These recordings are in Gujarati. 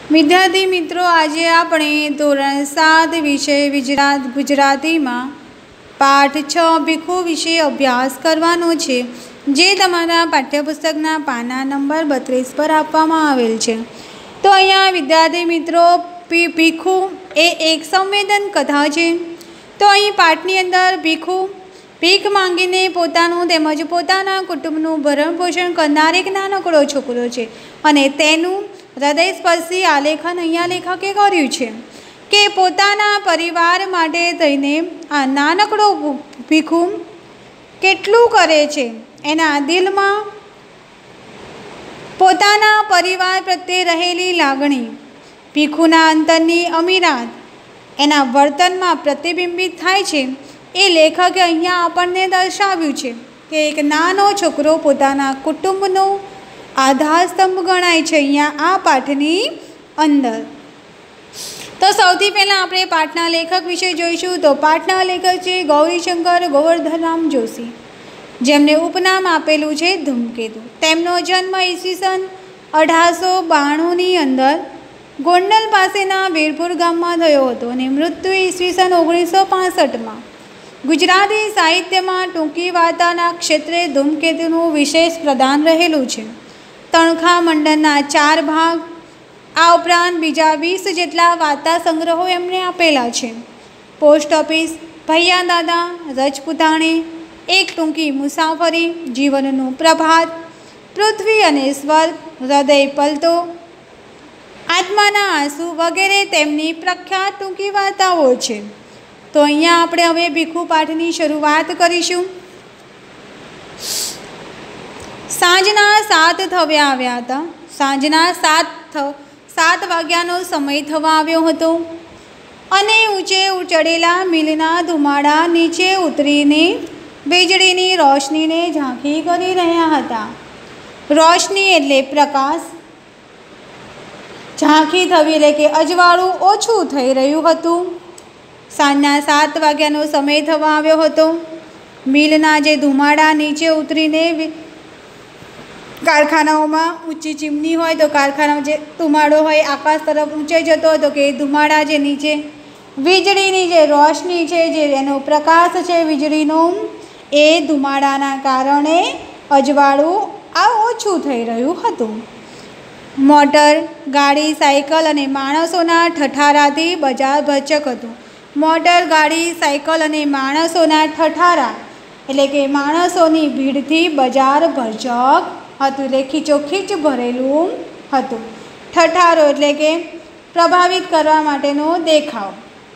विद्यार्थी मित्रों, आज आपणे धोरण 7 विषय गुजराती में पाठ 6 भीखू विषय अभ्यास करवानो छे, जे तमारा पाठ्यपुस्तकना पाना नंबर 32 पर आपवामां आवेल छे। तो अहींया विद्यार्थी मित्रों, भीखू ए एक संवेदन कथा छे। तो अहीं पाठनी अंदर भीखू भीख मांगीने पोतानुं तेमज पोताना कुटुंबनुं भरण पोषण करनार एक नानकड़ो छोकरो छे अने तेनुं हृदयस्पर्शी आलेखन अहींया लेखके कर्युं छे के पोताना परिवार माटे थईने आ नानकड़ो भीखू केटलुं करे छे। एना दिलमां पोताना परिवार प्रत्ये रहेली लागणी, भीखूना अंतरनी अमीरात एना वर्तनमां प्रतिबिंबित थाय छे। ए लेखके अहींया आपणने दर्शाव्युं छे के एक नानो छोकरो पोताना कुटुंबनो आधारस्तंभ गणाय छे अहींया आ पाठनी अंदर। तो सौथी पहला आपणे पाठना लेखक विषे जोईशुं। तो पाठना लेखक छे गौरीशंकर गोवर्धनराम जोशी, जेमने उपनाम आपेलुं छे धूमकेतु। तेमनो जन्म ईस्वीसन 1892 ની અંદર ગોંડલ પાસેના વીરપુર ગામમાં થયો હતો અને મૃત્યુ ઈસ્વીસન 1965માં। ગુજરાતી સાહિત્યમાં ટૂંકી વાર્તાના ક્ષેત્રે ધૂમકેતુનું વિશેષ પ્રદાન રહેલું છે। તણખા મંડળના 4 ભાગ, આ ઉપરાંત બીજા 20 જેટલા વાર્તા સંગ્રહો એમણે આપેલા છે। પોસ્ટ ઓફિસ, ભૈયા દાદા, રજપૂતાણી, એક ટૂંકી મુસાફરી, જીવનનું પ્રભાત, પૃથ્વી અને સ્વર્ગ, હૃદય પલતો, આત્માના આંસુ વગેરે તેમની પ્રખ્યાત ટૂંકી વાર્તાઓ છે। तो अहींया आपणे हवे भीखू पाठनी शरूआत करीशुं। सांजना 7 थवा आव्या हता। सांजना 7 वाग्यानो समय थवा आव्यो हतो अने ऊंचे चढ़ेला मिलना धुमाड़ा नीचे उतरीने वीजळीनी रोशनीने झांकी करी रह्या हता। रोशनी एटले प्रकाश, झांकी थवी एटले के अजवाळुं ओछुं थई रह्युं हतुं। सांजना 7 वाग्यानो समय थवा आव्यो हतो। मिलना जे धुमाड़ा नीचे उतरीने कारखानाओमां ऊंची चिमनी होय तो कारखानामां जे धुमाड़ो होय आकाश तरफ ऊंचे जतो हतो के धुमाड़ा जे नीचे वीजळीनी जे रोशनी छे जे एनो प्रकाश छे वीजळीनो ए धुमाड़ाना कारणे अजवाळुं आ ओछुं थई रह्युं हतुं। मोटर, गाड़ी, साइकल अने माणसोना ठठाराथी बजार भरचक हतुं। मोटर, गाड़ी, साइकल अने माणसोना ठठारा एटले के माणसोनी भीड़थी बजार भरचक हतुं, एटले खीचोखीच भरेલું हतुं। ठठारो एटले के प्रभावित करवा माटेनो देखाव।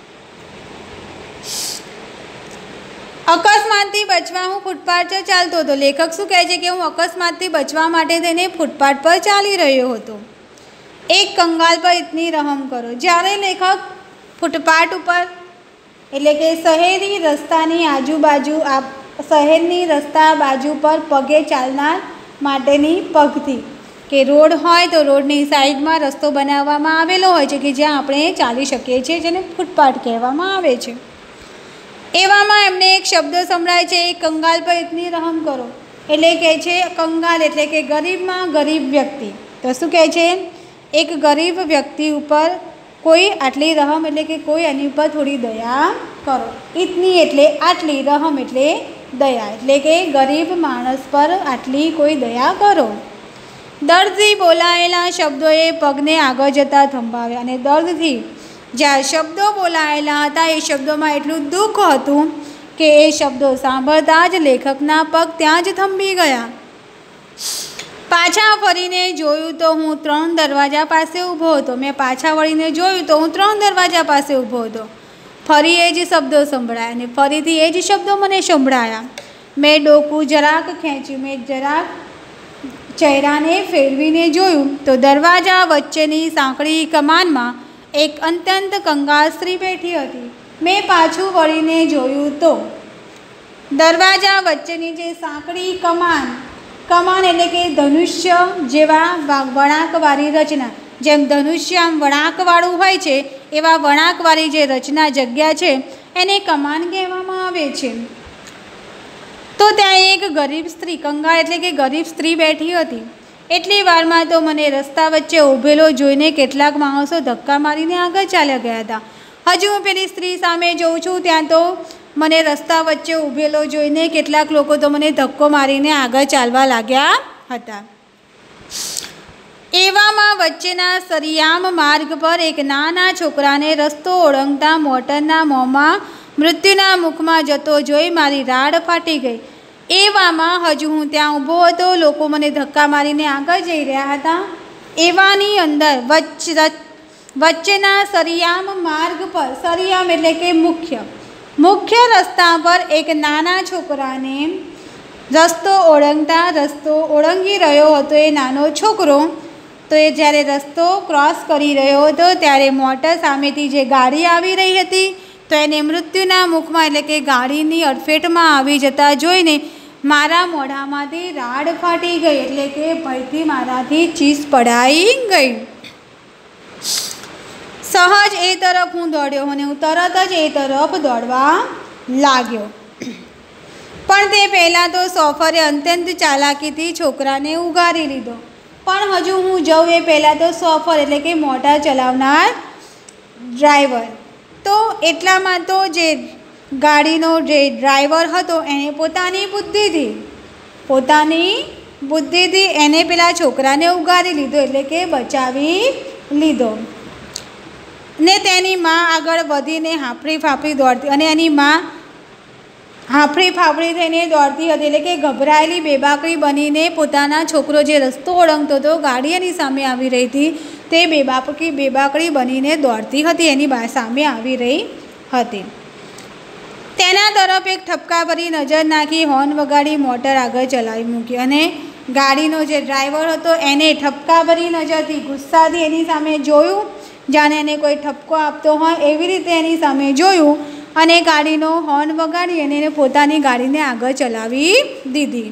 अकस्मातथी बचवा हूँ फूटपाथ पर चालतो हतो। लेखक शुं कहे छे के हूँ अकस्मातथी बचवा माटे थईने फूटपाथ पर चाली रह्यो हतो। एक कंगाल पर इतनी रहम करो। ज्यारे लेखक फूटपाथ पर एटले के शहेरी रस्तानी आजूबाजू शहेरनी रस्ता बाजू पर पगे चालनार माटेनी पगथी के रोड होय तो रोडनी साइडमां रस्तो बनाववामां आवेलो होय छे के ज्यां आपणे चाली शकीए छीए, जेने फूटपाथ कहेवामां आवे छे। एवामां एमने एक शब्द संभळाय छे, एक कंगाल पर इतनी रहम करो एटले के छे कंगाल एटले के गरीबमां गरीब व्यक्ति। तो शुं कहे छे, एक गरीब व्यक्ति उपर कोई आटली रहम एटले के कोई एनी पर थोड़ी दया करो। इतनी एटले आटली, रहम एटले दया, एटले के गरीब माणस पर आटली कोई दया करो। दर्दथी बोलायेला शब्दोए पगने आगळ जता थंभाव्या अने दर्दथी ज्यां शब्दों बोलायेला हता ए शब्दोमां एटલું दुख हतुं के ए शब्दों सांभळता ज लेखकना पग त्यां ज थंभी गया। पाछा फरीने जोयुं तो हूँ 3 दरवाजा पासे ऊभो हतो। मैं पाछा वळीने जोयुं तो हूँ 3 दरवाजा पासे ऊभो हतो। फरी ए ज शब्दों संभळाया अने फरीथी ए ज शब्दों मने संभळाया। मैं डोकું જરાક ખેંચ્યું, मैं જરાક ચહેરાને ફેરવીને જોયું તો દરવાજા વચ્ચેની સાંકડી કમાનમાં એક અત્યંત કંગાળ સ્ત્રી બેઠી હતી। मैं પાછું વળીને જોયું તો દરવાજા વચ્ચેની જે સાંકડી कमान एटले के धनुष्य जेवा वळांकवाળી रचना, जेम धनुष्य आम वळांकवाळुं होय छे एवा वळांकवाળી जे रचना जग्या छे एने कमान कहेवामां आवे छे। तो त्यां एक गरीब स्त्री, कंगाळ एटले के गरीब स्त्री बैठी हती। એટલી વારમાં તો મને રસ્તા વચ્ચે ઊભેલો જોઈને કેટલાક માણસો ધક્કા મારીને આગળ ચાલ્યા ગયા હતા. હજુ હું પેલી સ્ત્રી સામે જોઉં છું ત્યાં તો મને રસ્તા વચ્ચે ઊભેલો જોઈને કેટલાક લોકો તો મને ધક્કો મારીને આગળ ચાલવા લાગ્યા હતા. એવામાં વચ્ચેના સરિયામ માર્ગ પર એક નાના છોકરાને રસ્તો ઓળંગતા મોટરના મોંમાં મૃત્યુના મુખમાં જતો જોઈ મારી રાડ ફાટી ગઈ. એવામાં હજુ હું ત્યાં ઊભો હતો, લોકો મને ધક્કા મારીને આગળ જઈ રહ્યા હતા. એવાની અંદર વચ્ચેના સરિયામ માર્ગ પર, સરિયામ એટલે કે મુખ્ય રસ્તા પર એક નાના છોકરાને રસ્તો ઓળંગી રહ્યો હતો. એ નાનો છોકરો તો એ જ્યારે રસ્તો ક્રોસ કરી રહ્યો હતો ત્યારે મોટર સામેથી જે ગાડી આવી રહી હતી તો એને મૃત્યુના મુખમાં એટલે કે ગાડીની અડફેટમાં આવી જતા જોઈને મારા મોઢામાંથી રાડ ફાટી ગઈ, એટલે કે ભયથી મારાથી ચીસ પડાઈ ગઈ. સહજ એ તરફ હું દોડ્યો અને હું તરત જ એ તરફ દોડવા લાગ્યો. પણ તે પહેલાં તો સોફરે અત્યંત ચાલાકીથી છોકરાને ઉગારી લીધો. પણ હજુ હું જઉં એ પહેલાં તો સોફર એટલે કે મોટર ચલાવનાર ડ્રાઈવર તો એટલામાં તો જે ગાડીનો જે ડ્રાઈવર હતો એણે પોતાની બુદ્ધિથી એને પેલા છોકરાને ઉગારી લીધો, એટલે કે બચાવી લીધો. ને તેની માં આગળ વધીને હાંફળી ફાંફળી દોડતી અને એની માં હાંફળી ફાંફળી થઈને દોડતી હતી, એટલે કે ગભરાયેલી બેબાકડી બનીને પોતાના છોકરો જે રસ્તો ઓળંગતો હતો, ગાડી એની સામે આવી રહી હતી, તે બેબાકડી બનીને દોડતી હતી, એની સામે આવી રહી હતી. તેના તરફ એક ઠપકાભરી નજર નાખી હોર્ન વગાડી મોટર આગળ ચલાવી મૂકી અને ગાડીનો જે ડ્રાઈવર હતો એને ઠપકાભરી નજરથી ગુસ્સાથી એની સામે જોયું, જાણે એને કોઈ ઠપકો આપતો હોય એવી રીતે એની સામે જોયું અને ગાડીનો હોર્ન વગાડી અને એને પોતાની ગાડીને આગળ ચલાવી દીધી.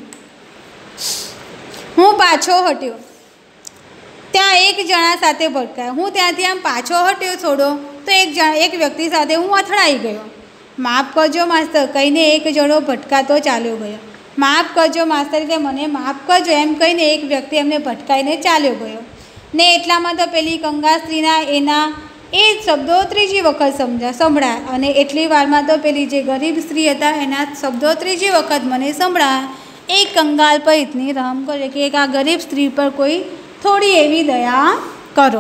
હું પાછો હટ્યો, ત્યાં એક જણા સાથે ભટકાયો. હું ત્યાંથી આમ પાછો હટ્યો થોડો તો એક વ્યક્તિ સાથે હું અથડાઈ ગયો. માફ કરજો માસ્તર કહીને એક જણો ભટકાતો ચાલ્યો ગયો. માફ કરજો માસ્તર એટલે મને માફ કરજો એમ કહીને એક વ્યક્તિ એમને ભટકાઈને ચાલ્યો ગયો. ને એટલામાં તો પેલી કંગાળ સ્ત્રીના એના એ શબ્દો ત્રીજી વખત સંભળાયા અને એટલી વારમાં તો પેલી જે ગરીબ સ્ત્રી હતા એના શબ્દો ત્રીજી વખત મને સંભળાયા. એક કંગાળ પર ઇતની રહમ કરે કે એક આ ગરીબ સ્ત્રી પર કોઈ થોડી એવી દયા કરો.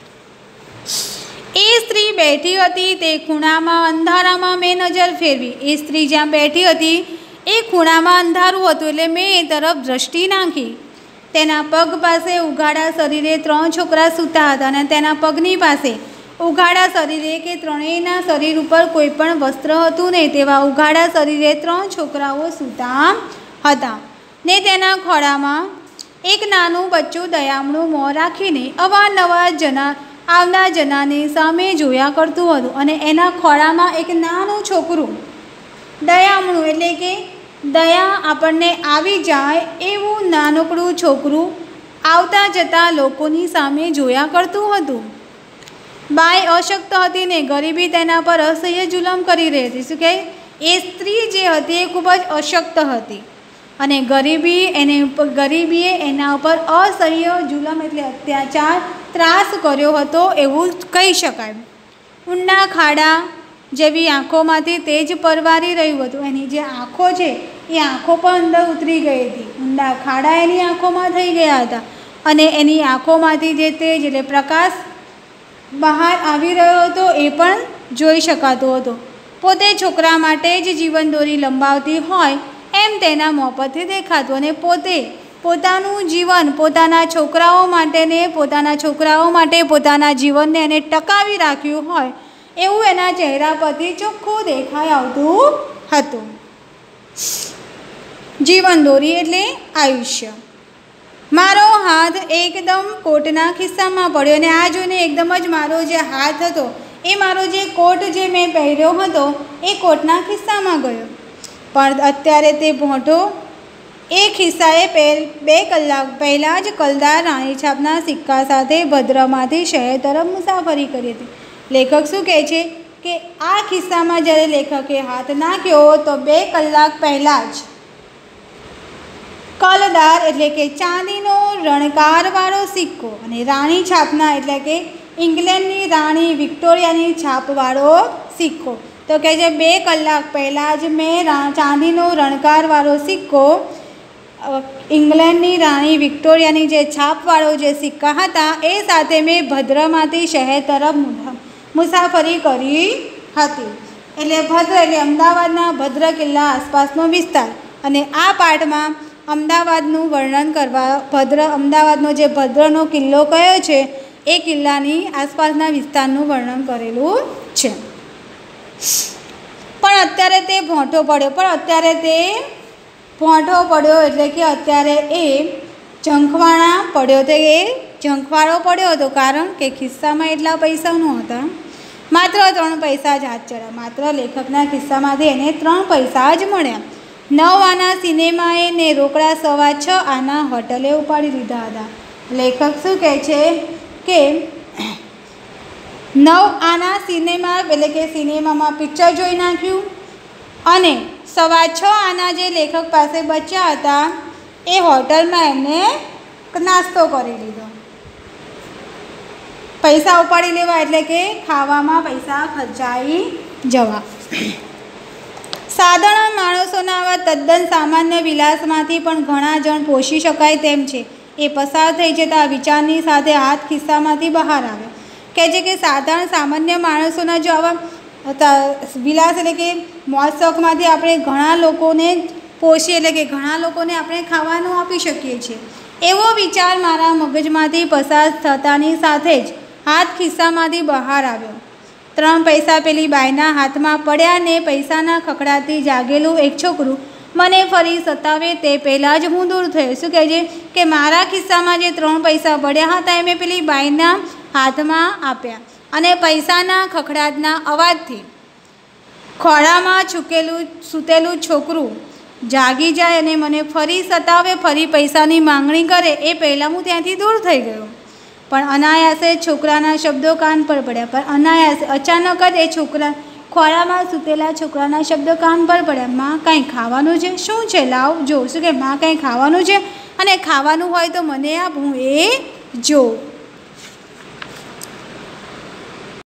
એ સ્ત્રી બેઠી હતી તે ખૂણામાં, અંધારામાં મેં નજર ફેરવી. એ સ્ત્રી જ્યાં બેઠી હતી એ ખૂણામાં અંધારું હતું એટલે મેં એ તરફ દ્રષ્ટિ નાખી. તેના પગ પાસે ઉઘાડા શરીરે 3 છોકરા સૂતા હતા અને તેના પગની પાસે ઉઘાડા શરીરે કે ત્રણેયના શરીર ઉપર કોઈ પણ વસ્ત્ર હતું નહીં તેવા ઉઘાડા શરીરે 3 છોકરાઓ સૂતા હતા. ને તેના ખોળામાં એક નાનું બચ્ચું દયામણું મોં રાખીને અવારનવાર આવનાર જનાની સામે જોયા કરતું હતું અને એના ખોળામાં એક નાનું છોકરું દયામણું એટલે કે દયા આપણને આવી જાય એવું નાનકડું છોકરું આવતા જતા લોકોની સામે જોયા કરતું હતું. બાઈ અશક્ત હતી ને ગરીબી તેના પર અસહ્ય જુલમ કરી રહી હતી. શું કહે? એ સ્ત્રી જે હતી એ ખૂબ જ અશક્ત હતી અને ગરીબીએ એના ઉપર અસહ્ય જુલમ એટલે અત્યાચાર ત્રાસ કર્યો હતો એવું કહી શકાય. ઊંડા ખાડા જેવી આંખોમાંથી તેજ પરવારી રહ્યું હતું. એની જે આંખો છે એ આંખો પણ અંદર ઉતરી ગઈ હતી. ઊંડા ખાડા એની આંખોમાં થઈ ગયા હતા અને એની આંખોમાંથી જે તેજ એટલે પ્રકાશ બહાર આવી રહ્યો હતો એ પણ જોઈ શકાતો હતો. પોતે છોકરા માટે જ જીવનદોરી લંબાવતી હોય એમ તેના મોં પરથી દેખાતું અને પોતે પોતાનું જીવન પોતાના છોકરાઓ માટે પોતાના જીવનને એને ટકાવી રાખ્યું હોય એવું એના ચહેરા પરથી ચોખ્ખું દેખાઈ આવતું હતું. જીવનદોરી એટલે આયુષ્ય. મારો હાથ એકદમ કોટના ખિસ્સામાં પડ્યો અને આ જોઈને એકદમ જ મારો જે હાથ હતો એ મારો જે કોટ જે મેં પહેર્યો હતો એ કોટના ખિસ્સામાં ગયો. પણ અત્યારે તે ભોંઠો એ ખિસ્સાએ 2 કલાક પહેલાં જ કલદાર રાણી છાપના સિક્કા સાથે ભદ્રમાંથી શહેર તરફ મુસાફરી કરી હતી. લેખક શું કહે છે કે આ ખિસ્સામાં જ્યારે લેખકે હાથ નાખ્યો તો 2 કલાક પહેલાં જ કલદાર એટલે કે ચાંદીનો રણકારવાળો સિક્કો અને રાણી છાપના એટલે કે ઇંગ્લેન્ડની રાણી વિક્ટોરિયાની છાપવાળો સિક્કો. તો કહે છે 2 કલાક પહેલાં જ મેં ચાંદીનો રણકારવાળો સિક્કો ઇંગ્લેન્ડની રાણી વિક્ટોરિયાની જે છાપવાળો જે સિક્કા હતા એ સાથે મેં ભદ્રમાંથી શહેર તરફ મુસાફરી કરી હતી. એટલે ભદ્ર એટલે અમદાવાદના ભદ્ર કિલ્લા આસપાસનો વિસ્તાર. અને આ પાઠમાં અમદાવાદનું વર્ણન કરવા અમદાવાદનો જે ભદ્રનો કિલ્લો કયો છે એ કિલ્લાની આસપાસના વિસ્તારનું વર્ણન કરેલું છે. પણ અત્યારે તે ભોંઠો પડ્યો એટલે કે અત્યારે એ ઝંખવાળો પડ્યો હતો કારણ કે ખિસ્સામાં એટલા પૈસા નહોતા. માત્ર 3 પૈસા જ હાથ ચડ્યા. માત્ર લેખકના ખિસ્સામાંથી એને 3 પૈસા જ મળ્યા. 9 આના સિનેમાએ ને રોકડા 6.25 આના હોટલે ઉપાડી લીધા હતા. લેખક શું કહે છે કે 9 આના સિનેમા એટલે કે સિનેમામાં પિક્ચર જોઈ નાખ્યું અને 6.25 આના જે લેખક પાસે બચ્યા હતા એ હોટલમાં એમને નાસ્તો કરી લીધો. પૈસા ઉપાડી લેવા એટલે કે ખાવામાં પૈસા ખર્ચાઈ જવા. સાધારણ માણસોના આવા તદ્દન સામાન્ય વિલાસમાંથી પણ ઘણા જણ પોષી શકાય તેમ છે. એ પસાર થઈ જતા વિચારની સાથે હાથ ખિસ્સામાંથી બહાર આવે. કહે છે કે સામાન્ય માણસોના જો આવા વિલાસ એટલે કે મોજ શોખમાંથી આપણે ઘણા લોકોને પોષીએ એટલે કે ઘણા લોકોને આપણે ખાવાનું આપી શકીએ છીએ. એવો વિચાર મારા મગજમાંથી પસાર થતાની સાથે જ હાથ ખિસ્સામાંથી બહાર આવ્યો. 3 પૈસા પેલી બાઈના હાથમાં પડ્યા ને પૈસાના ખખડાથી જાગેલું એક છોકરું મને ફરી સતાવે તે પહેલાં જ હું દૂર થયો. શું કહે છે કે મારા ખિસ્સામાં જે 3 પૈસા પડ્યા હતા એ મેં પેલી બાઈના હાથમાં આપ્યા અને પૈસાના ખખડાટના અવાજથી ખોળામાં સૂતેલું છોકરું જાગી જાય અને મને ફરી સતાવે, ફરી પૈસાની માંગણી કરે એ પહેલાં હું ત્યાંથી દૂર થઈ ગયો. પણ અનાયાસે છોકરાના શબ્દો કાન પર પડ્યા. પણ અનાયાસે અચાનક જ એ ખોળામાં સૂતેલા છોકરાના શબ્દો કાન પર પડ્યા. માં કાંઈ ખાવાનું છે? શું છે? લાવ જો. શું કે માં કાંઈ ખાવાનું છે? અને ખાવાનું હોય તો મને આપ, હું એ જો.